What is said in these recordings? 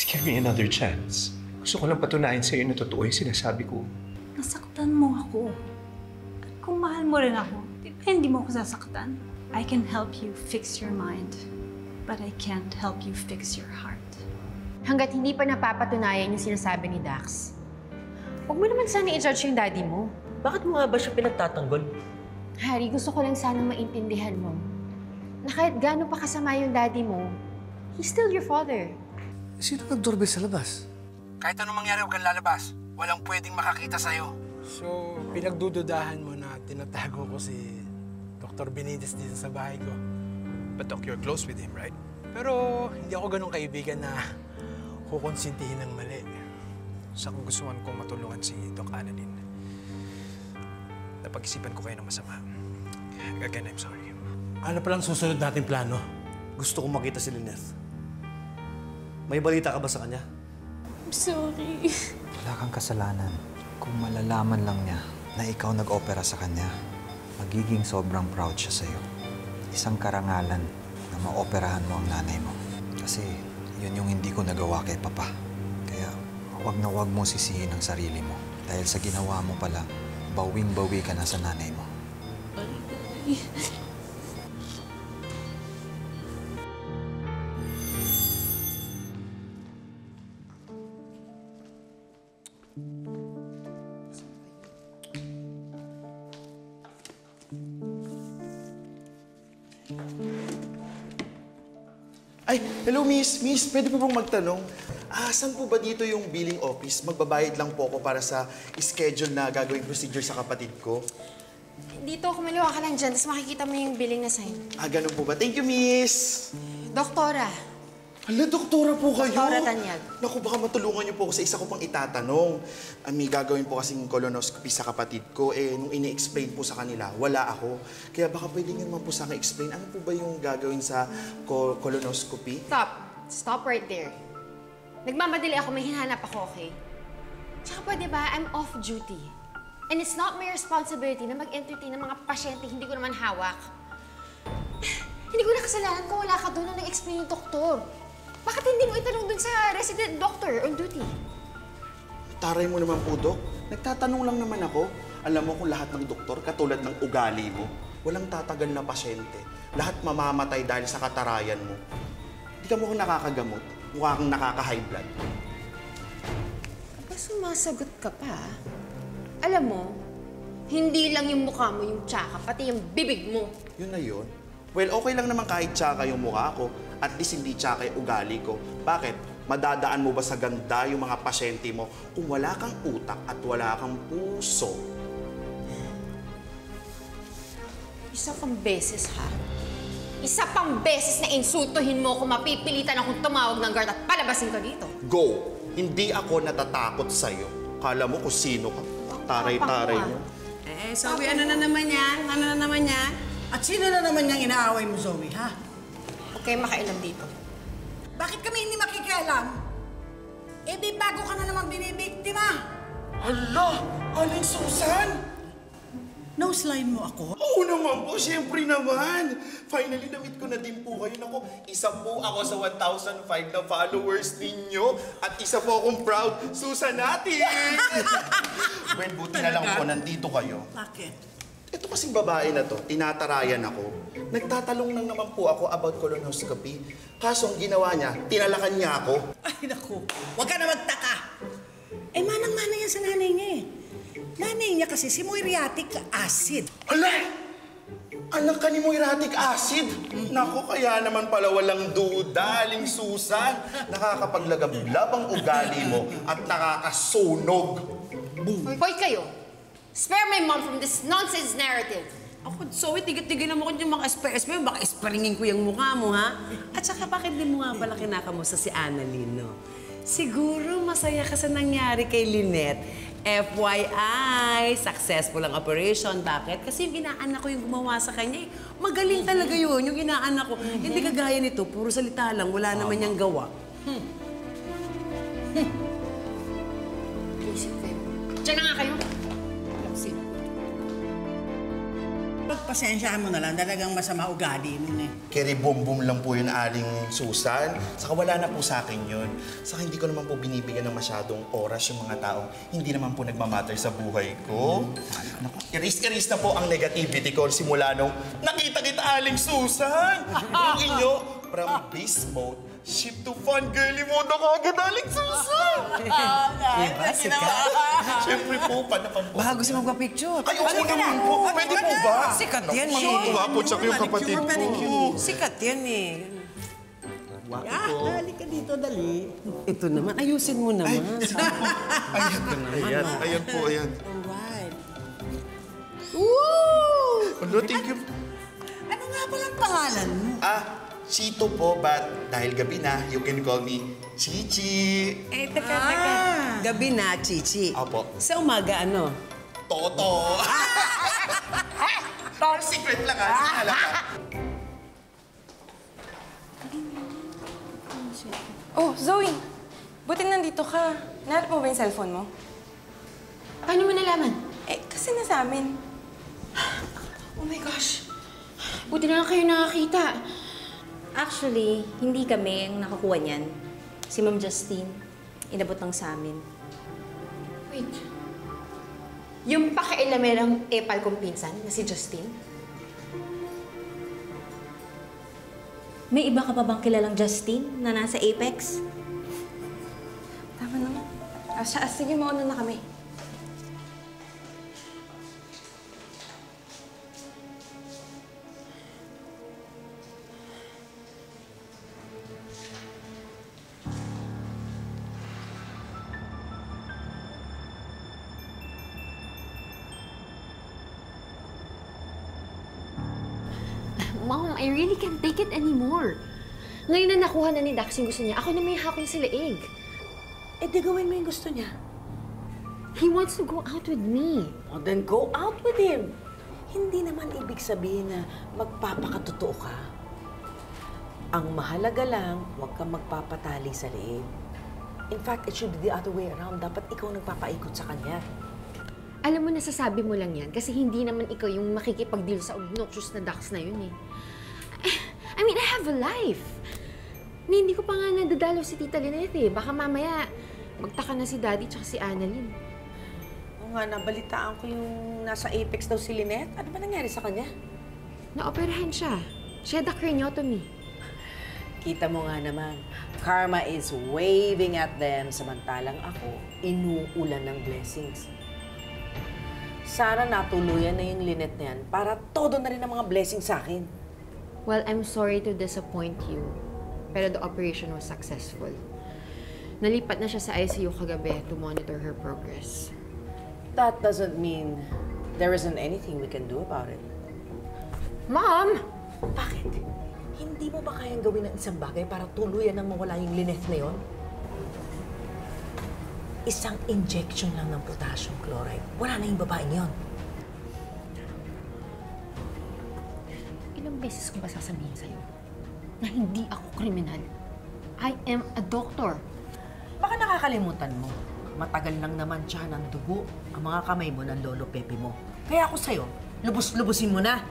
give me another chance. Gusto ko lang patunayan sa'yo na totoo yung sinasabi ko. Nasaktan mo ako. At kung mahal mo rin ako, di ba hindi mo ako sasaktan? I can help you fix your mind, but I can't help you fix your heart. Hanggat hindi pa napapatunayan yung sinasabi ni Dax, huwag mo naman sana i-judge yung daddy mo. Bakit mo nga ba siya pinagtatanggol? Harry, gusto ko lang sanang maintindihan mo na kahit gaano pa kasama yung daddy mo, he's still your father. Sino nag-doorbell sa labas? Kahit anong mangyari, huwag kang lalabas. Walang pwedeng makakita sa'yo. So, pinagdududahan mo na tinatago ko si Dr. Benitez dito sa bahay ko. But Doc, you're close with him, right? Pero hindi ako ganun kaibigan na kukonsintihin ng mali. Sa kagustuhan kong matulungan si Doc Annalyn, napag-isipan ko kayo ng masama. Again, I'm sorry. Ano palang susunod nating plano? Gusto kong makita si Lynette. May balita ka ba sa kanya? I'm sorry. Wala kang kasalanan. Kung malalaman lang niya na ikaw nag-opera sa kanya, magiging sobrang proud siya sa'yo. Isang karangalan na maoperahan mo ang nanay mo. Kasi yun yung hindi ko nagawa kay Papa. Kaya huwag na huwag mo sisihin ang sarili mo. Dahil sa ginawa mo pala, bawing-bawi ka na sa nanay mo. Ay, hello miss. Miss, pwede po bang magtanong? Saan po ba dito yung billing office? Magbabayad lang po ako para sa schedule na gagawing procedure sa kapatid ko. Dito, kumaliwa ka lang dyan, tapos makikita mo yung billing na sign. Ganun po ba? Thank you, miss! Doktora. Hala, doktora po kayo? Doktora Tanyag. Naku, baka matulungan niyo po ako sa isa ko pang itatanong. May gagawin po kasing colonoscopy sa kapatid ko. Nung ini-explain po sa kanila, wala ako. Kaya baka pwede niyo naman po sa akin explain, ano po ba yung gagawin sa colonoscopy? Stop. Stop right there. Nagmamadali ako, may hinahanap ako, okay? Tsaka pwede ba, I'm off duty. And it's not my responsibility na mag-entertain ng mga pasyente hindi ko naman hawak. Hindi ko na kasalanan kung wala ka doon nung nag-explain yung doktor. Bakit hindi mo itanong dun sa resident doctor on duty? Taray mo naman po, Dok. Nagtatanong lang naman ako. Alam mo kung lahat ng doktor, katulad ng ugali mo, walang tatagal na pasyente. Lahat mamamatay dahil sa katarayan mo. Hindi ka mukhang nakakagamot. Mukha kang nakaka-high blood. Kapag sumasagot ka pa, alam mo, hindi lang yung mukha mo yung tsaka, pati yung bibig mo. Yun na yun. Well, okay lang naman kahit tsaka yung mukha ko. At least hindi tsaka yung ugali ko. Bakit? Madadaan mo ba sa ganda yung mga pasyente mo kung wala kang utak at wala kang puso? Isa pang beses, ha? Isa pang beses na insultuhin mo kung mapipilitan akong tumawag ng guard at palabasin ka dito. Go! Hindi ako natatakot sa'yo. Kala mo kung sino ka. Taray-taray mo. Zoey, ano na naman yan? Ano na naman yan? At sino na naman niyang inaaway mo, Zoey, ha? Huwag kayong makailam dito. Bakit kami hindi makikialam? Di bago ka na naman binibiktima. Hala! Aling Susan! Nose-line mo ako? Oo naman po, siyempre naman. Finally, na-meet ko na din po kayo. Naku, isa po ako sa 1,005 na followers ninyo. At isa po akong proud Susanati! Well, buti na lang po, nandito kayo. Bakit? Ito kasing babae na to, tinatarayan ako. Nagtatalong lang naman po ako about colonoscopy. Kaso ang ginawa niya, tinalakan niya ako. Ay, naku. Huwag ka na magtaka. Manang-mana yan sa nanay niya eh. Nanay niya kasi si muriatic acid. Hala! Anak ka ni muriatic acid? Naku, kaya naman pala walang duda, Aling Susan. Nakakapaglagablab ang ugali mo at nakakasunog. Hoy kayo! Spare my mom from this nonsense narrative! Ako, Zoey, tigit-tigilan mo ko yung mga espere-espere. Baka esparingin ko yung mukha mo, ha? At saka, bakit di mo nga pala kinakamusta si Annalyn, no? Siguro masaya ka sa nangyari kay Lynette. FYI, successful ang operation. Bakit? Kasi yung inaanak ko yung gumawa sa kanya. Magaling talaga yun, yung inaanak ko. Hindi kagaya nito, puro salita lang, wala naman niyang gawa. Isip kayo. Diyan na nga kayo. pasensyahan mo na lang. Talagang masama ugali nun eh. Kiri-boom-boom lang po yun, Aling Susan. Saka wala na po sa akin yun. Saka hindi ko naman po binibigyan ng masyadong oras yung mga taong hindi naman po nagmamatter sa buhay ko. Naku, iris-iris na po ang negativity ko simula nung nakita kita, Aling Susan! Yung inyo, from beast mode, ship to fun girly mode ako agad, Aling Susan! Diba, sikat? Siyempre po, panapang po. Baka gusto magpa-picture. Ay, oo naman po. Pwede po ba? Sikat yan eh. Matutuwa po siya yung kapatid ko. Sikat yan eh. Halika dito, dali. Ito naman, ayusin mo naman. Ayan po, ayan. Alright. Hello, thank you. Ano nga palang pangalan mo? Chito po, but dahil gabi na, you can call me Chichi. Teka. Gabi na, Chichi. Opo. Sa umaga, ano? Toto. Top secret lang, ha? Halaka. Oh, Zoey! Buti nandito ka. Nahanap mo ba yung cellphone mo? Paano mo nalaman? Kasi nasa amin. Oh my gosh. Buti na lang kayo nakakita. Actually, hindi kami ang nakakuha niyan. Si Ma'am Justine, inabot lang sa amin. Wait. Yung pakialaman ng epal kong pinsan na si Justine? May iba ka pa bang kilalang Justine na nasa Apex? Tama naman. Sige, mauna na kami. Mom, I really can't take it anymore. Ngayon na nakuha na ni Dax yung gusto niya, ako na may hakol sa leeg. Di gawin mo yung gusto niya. He wants to go out with me. O, then go out with him. Hindi naman ibig sabihin na magpapakatotoo ka. Ang mahalaga lang, huwag kang magpapatali sa leeg. In fact, it should be the other way around. Dapat ikaw nagpapaikot sa kanya. Alam mo, nasasabi mo lang yan kasi hindi naman ikaw yung makikipag-deal sa obnoxious na Dax na yun eh. I mean, I have a life. Hindi ko pa nga nadadalaw si Tita Lynette eh. Baka mamaya magtaka na si Daddy tsaka si Annalyn. Oo nga, nabalitaan ko yung nasa Apex daw si Lynette. Ano ba nangyari sa kanya? Naoperahan siya. She had a craniotomy. Kita mo nga naman, karma is waving at them samantalang ako, inuulan ng blessings. Sana natuluyan na yung Lynette na yan para todo na rin ang mga blessings sa akin. Well, I'm sorry to disappoint you, pero the operation was successful. Nalipat na siya sa ICU kagabi to monitor her progress. That doesn't mean there isn't anything we can do about it. Mom! Bakit? Hindi mo ba kayang gawin ng isang bagay para tuluyan nang mawala yung Lynette na yon? Isang injection lang ng potassium chloride. Wala na yung babaeng yon. Ilang beses ko ba sasabihin sa'yo na hindi ako kriminal? I am a doctor. Baka nakakalimutan mo. Matagal lang naman siya ng dugo ang mga kamay mo ng lolo Pepe mo. Kaya ako sa'yo, lubos-lubusin mo na.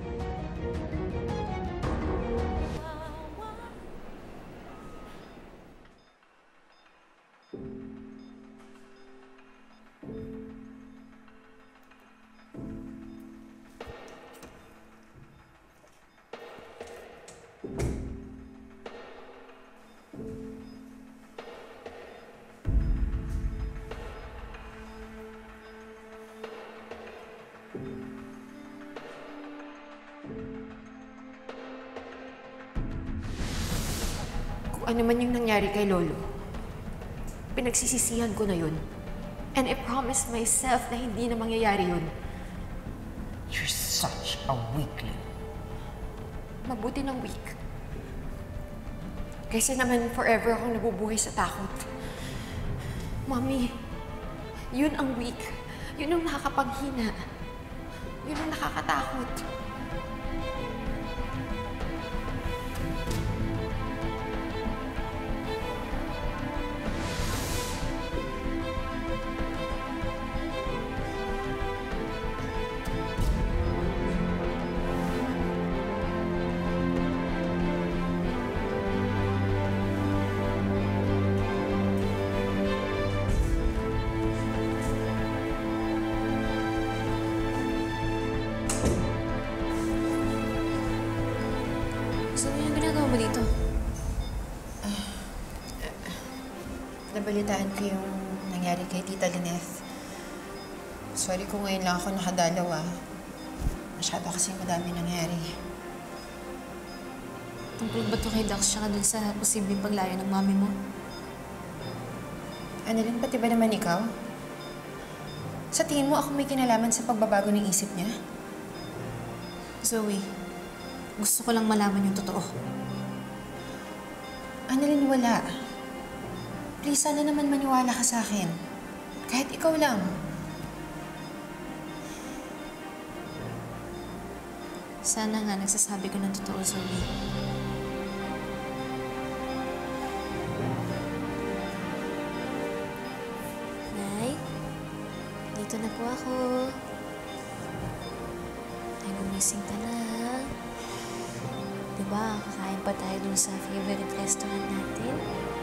Ano man yung nangyari kay Lolo, pinagsisisihan ko na yun. And I promised myself na hindi na mangyayari yun. You're such a weakling. Mabuti ng weak. Kasi naman forever akong nabubuhay sa takot. Mommy, yun ang weak. Yun ang nakakapaghina. Yun ang nakakatakot. nabalitaan ko yung nangyari kay Tita Lynette. Sorry kung ngayon lang ako nakadalaw, ah. Masyado kasi madami nangyari. Tungkol ba ito kay Dax tsaka dun sa posibleng paglayo ng mami mo? Annalyn, pati ba naman ikaw? Sa tingin mo ako may kinalaman sa pagbabago ng isip niya? Zoey, gusto ko lang malaman yung totoo. Annalyn, wala. Please, sana naman maniwala ka sa akin. Kahit ikaw lang. Sana nga nagsasabi ko ng totoo, Zoey. Nay, dito na po ako. Ay, gumising ka na. Diba, kakain pa tayo dun sa favorite restaurant natin?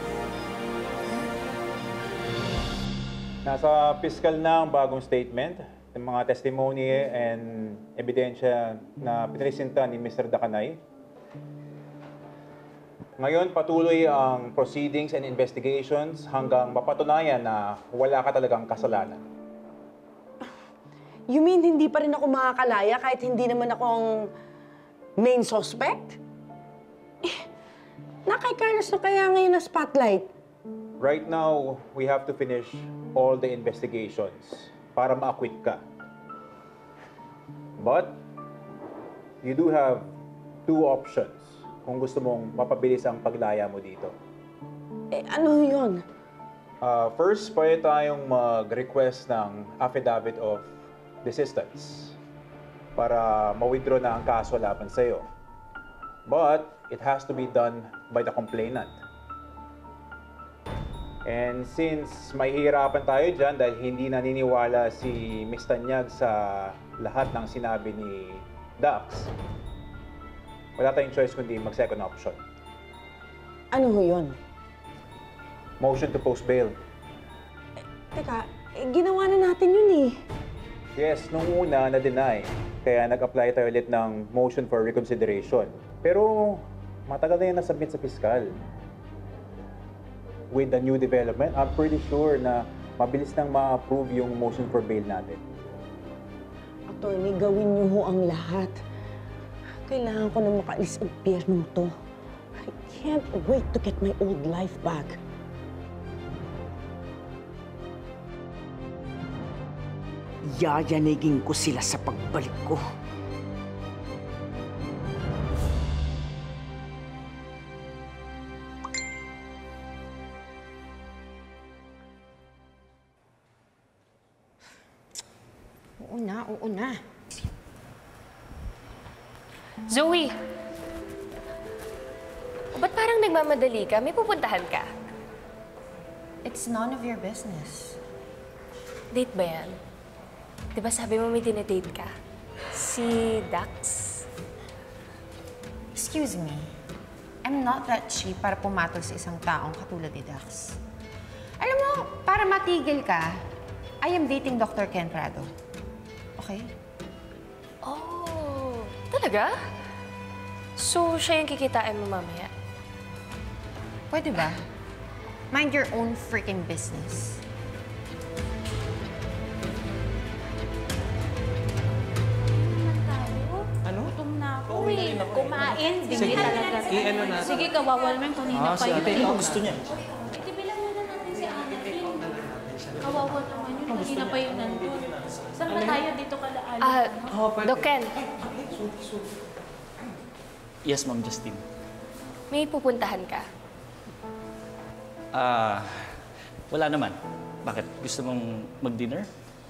Nasa fiscal na ang bagong statement, ng mga testimony and ebidensya na pinresenta ni Mr. Dakanay. Ngayon, patuloy ang proceedings and investigations hanggang mapatunayan na wala ka talagang kasalanan. You mean hindi pa rin ako makakalaya kahit hindi naman ako ang main suspect? Nakay Carlos na kaya ngayon na spotlight. Right now, we have to finish all the investigations para ma-acquit ka. But, you do have two options kung gusto mong mapabilis ang paglaya mo dito. Eh, ano yun? First, pwede tayong mag-request ng affidavit of desistance para ma-withdraw na ang kaso laban sa'yo. But, it has to be done by the complainant. And since may hihirapan tayo dyan dahil hindi naniniwala si Ms. Tanyag sa lahat ng sinabi ni Dax, wala tayong choice kundi mag-second option. Ano ho yun? Motion to post bail. Teka, ginawa na natin yun eh. Yes, nung una na-deny. Kaya nag-apply tayo ulit ng motion for reconsideration. Pero matagal na yan nasubmit sa piskal. With the new development, I'm pretty sure na mabilis nang ma-approve yung motion for bail natin. Attorney, gawin niyo ho ang lahat. Kailangan ko na makaalis ang impyernong to. I can't wait to get my old life back. Yayanigin ko sila sa pagbalik ko. Oo na. Zoey! Ba't parang nagmamadali ka? May pupuntahan ka? It's none of your business. Date ba yan? Diba sabi mo may dinedate ka? Si Dax? Excuse me. I'm not that cheap para pumatol sa isang taong katulad ni Dax. Alam mo, para matigil ka, I am dating Dr. Ken Prado. Okay? Oh, talaga? So, siya yung kikitain mo mamaya? Pwede ba? Mind your own freaking business. Ano? Gutom na ako eh. Kumain. Sige talaga. I-ano natin. Sige, kawawa naman. Kanina pa si yun. ate, ikaw gusto niya. Itibilang muna natin si Annalyn. Kawawa naman yun. Kanina pa yun nandun. Saan ba tayo dito kalaala? Doc Ken. Yes, Ma'am Justine. May pupuntahan ka? Wala naman. Bakit? Gusto mong mag-dinner?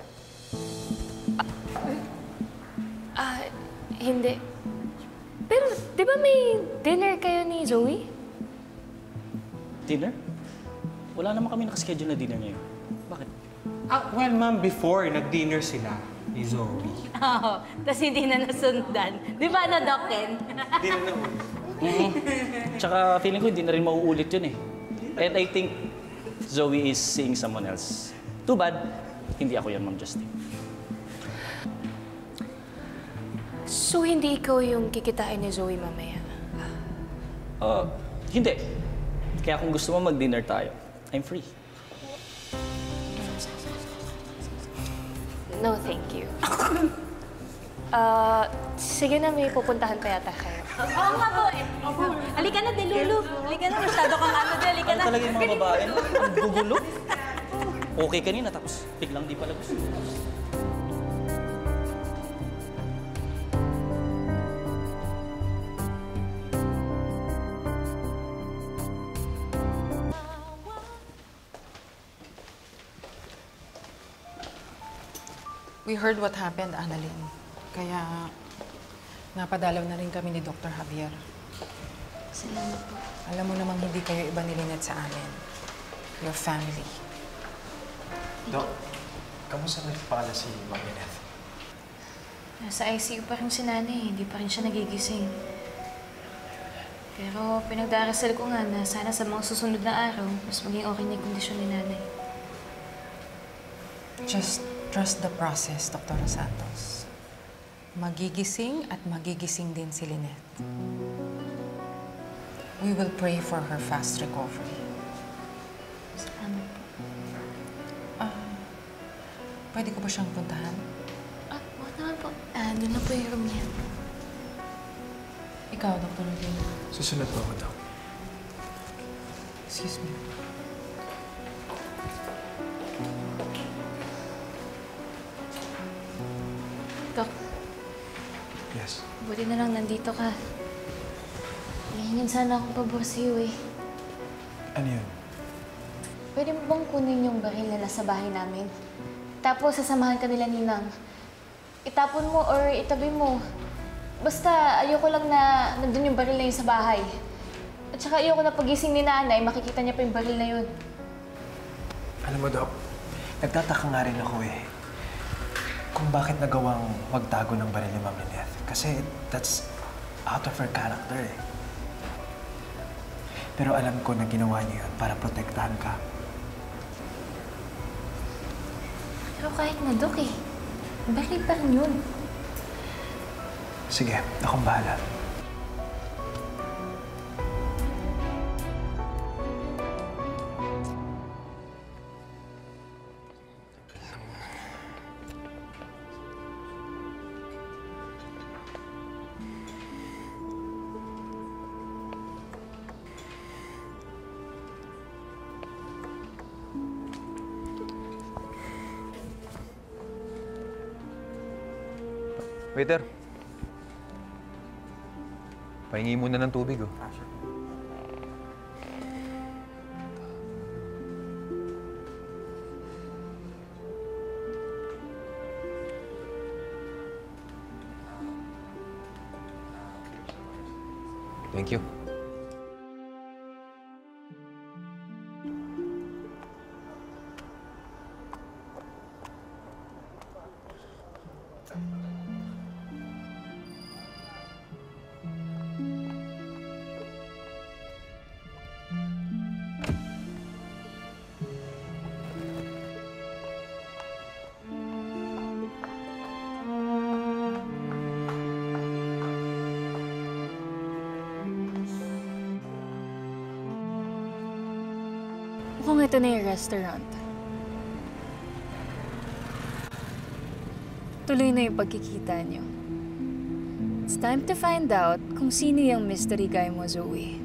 Hindi. Pero, di ba may dinner kayo ni Zoey? Dinner? Wala naman kami nakaschedule na dinner ngayon. Bakit? Well, ma'am, before, nag-dinner sila ni Zoey. Oo. Tapos hindi na nasundan. Di ba na, Doc Ken? Hindi na naulit. Tsaka feeling ko hindi na rin mauulit yun eh. And I think Zoey is seeing someone else. Too bad, hindi ako yan, Ma'am Justine. So, hindi ikaw yung kikitain ni Zoey mamaya? Hindi. Kaya kung gusto mo mag-dinner tayo, I'm free. No, thank you. Sige na, may pupuntahan pa yata kayo. Oo nga po eh. Halika na, Delulu. Halika na, masyado kang ano, halika na. Ano talaga yung mga babae, no? Ang gugulo. Okay kanina, tapos biglang di pala gusto. We heard what happened, Annalyn. Kaya napadalaw na rin kami ni Dr. Javier. Salamat po. Alam mo namang hindi kayo iba ni Lynette sa amin. Your family. Dok, kamusta na pala si Ma'am Lynette? Nasa ICU pa rin si nanay. Hindi pa rin siya nagigising. Pero pinagdarasal ko nga na sana sa mga susunod na araw, mas maging okay na yung kondisyon ni nanay. Just trust the process, Dr. Santos. Magigising at magigising din si Lynette. We will pray for her fast recovery. Salamat po. Pwede ko ba siyang puntahan? Bakit naman po? Doon na po yung room niya. Ikaw, Dr. Rubin. Susunod po ako, Dok. Excuse me. Dok. Yes. Buti na lang nandito ka. Hihingin sana akong pabor sa'yo eh. Ano yun? Pwede mo bang kunin yung baril na nasa bahay namin? Tapos sasamahan ka nila Ninang. Itapon mo or itabi mo. Basta ayoko lang na nandun yung baril na yun sa bahay. At saka ayoko na pagising ni nanay, makikita niya pa yung baril na yun. Alam mo, Dok, nagtataka nga rin ako eh. Kung bakit nagawang magtago ng baril ni Ma'am Lynette. Kasi that's out of her character eh. Pero alam ko na ginawa niya yun para protektahan ka. Pero kahit na, Dok eh. Baril pa rin yun. Sige, akong bahala. Waiter. Pahingi muna ng tubig, oh. Thank you. Mukhang ito na yung restaurant. Tuloy na yung pagkikita niyo. It's time to find out kung sino yung mystery guy mo, Zoey.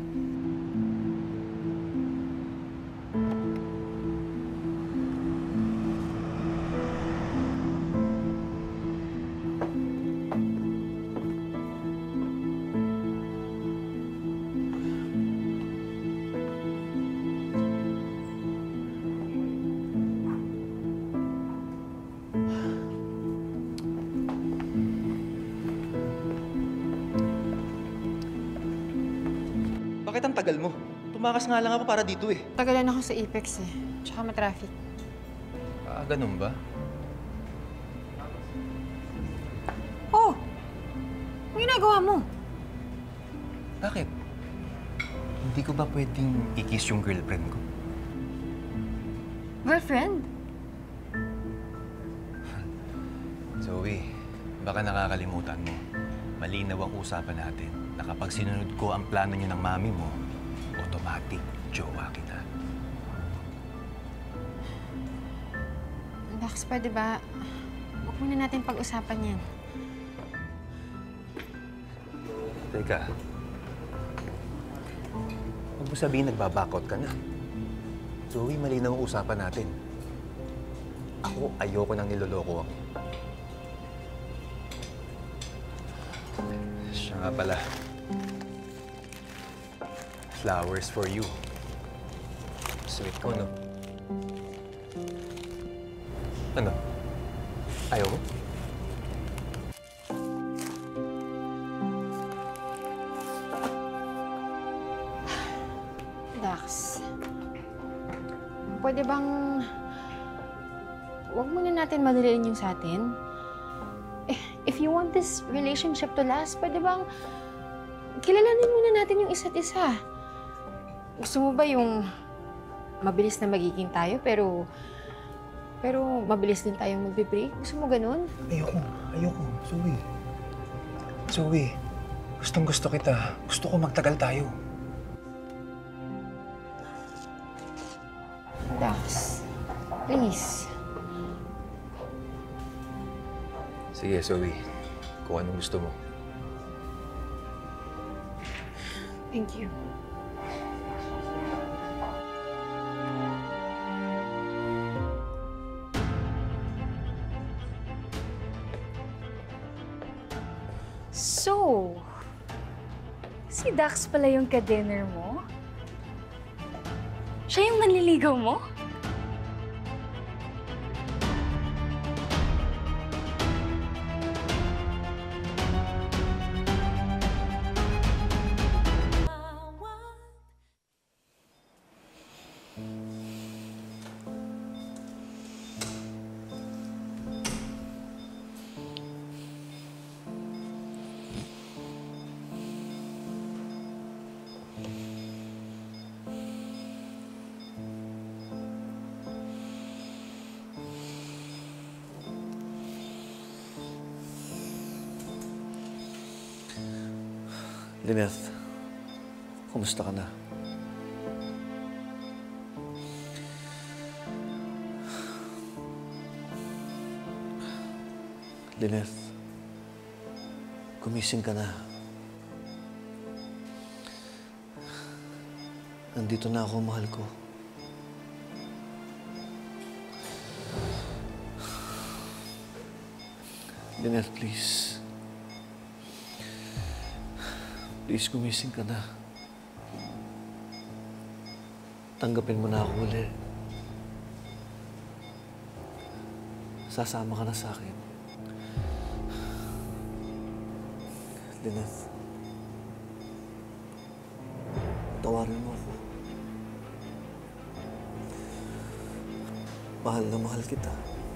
Bakit ang tagal mo? Tumakas nga lang ako para dito eh. Tagalan ako sa Apex eh. Tsaka ma-traffic. Ganun ba? Oh! Ang ginagawa mo? Bakit? Hindi ko ba pwedeng i-kiss yung girlfriend ko? Girlfriend? Zoey, baka nakakalimutan mo. Malinaw ang usapan natin na kapag sinunod ko ang plano niyo ng mami mo, automatic, jowa kita. Dax, pwede ba muna natin pag-usapan yan. Teka. Huwag mo sabihin nagbabakot ka na. Zoey, mali na ang usapan natin. Ako, ayoko nang niloloko ako. Siya nga pala. Flowers for you. Sweet ko, no? Ano? Ayaw mo? Dax, pwede bang huwag muna natin madaliin yung sa atin? If you want this relationship to last, pwede bang kilalanin muna natin yung isa't isa? Gusto mo ba yung mabilis na magiging tayo, pero mabilis din tayong magbe-break? Gusto mo ganun? Ayoko. Zoey. Zoey, gustong-gusto kita. Gusto ko magtagal tayo. Dax, please. Sige, Zoey. Kung anong gusto mo. Thank you. So, si Dax pala yung ka-dinner mo? Siya yung manliligaw mo? Lynette, kumusta ka na? Lynette, gumising ka na. Nandito na ako, mahal ko. Lynette, please. Please, gumising ka na. Tanggapin mo na ako ulit. Sasama ka na sa akin. Lynette, tawarin mo ako. Mahal na mahal kita.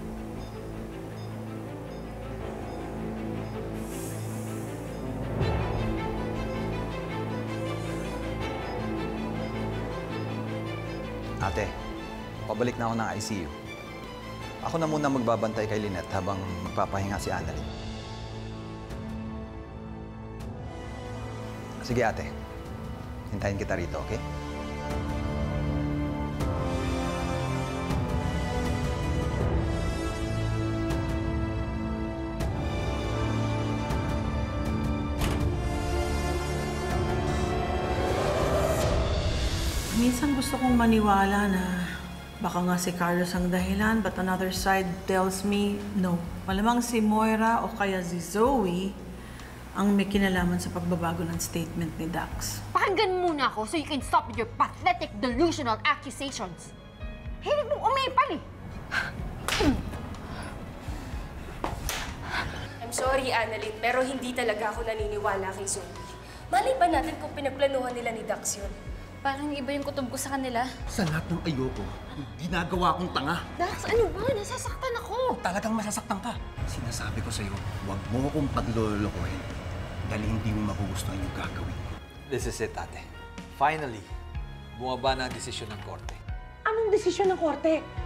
Ate, pabalik na ako ng ICU. Ako na muna magbabantay kay Lynette habang magpapahinga si Annalyn. Sige ate, hintayin kita rito, okay? Minsan gusto kong maniwala na baka nga si Carlos ang dahilan, but another side tells me, no. Malamang si Moira o kaya si Zoey ang may kinalaman sa pagbabago ng statement ni Dax. Pakinggan muna ako so you can stop with your pathetic, delusional accusations. Hilig mong umipal eh. I'm sorry, Annalyn, pero hindi talaga ako naniniwala kay Zoey. Malay ba natin kung pinagplanuhan nila ni Dax yun? Parang iba yung kutob ko sa kanila. Sa lahat ng ayoko, ginagawa kong tanga. Dax, ano ba? Nasasaktan ako. Talagang masasaktan ka. Sinasabi ko sa'yo, huwag mo akong paglolokohin dahil hindi mo magugustuhan yung gagawin ko. This is it, ate. Finally, bumaba na ang desisyon ng korte. Anong desisyon ng korte?